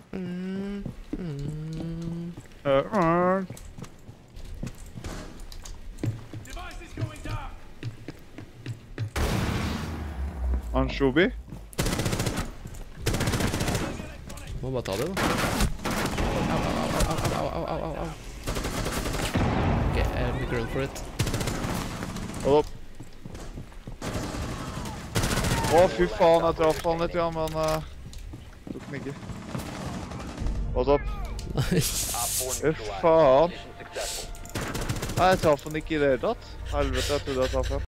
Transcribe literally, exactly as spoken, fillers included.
Mm, mm. Uh, uh. Ansjobi? Må bare ta det, da. Au, au, au, au, au, au, au, au. Ok, jeg blir run for it. Hold opp. Å, fy faen, jeg traff han litt, ja, men uh, tok den ikke. Hold opp. Fy faen. Nei, jeg traff han ikke i det hele tatt. Helvete, jeg trodde jeg traff han.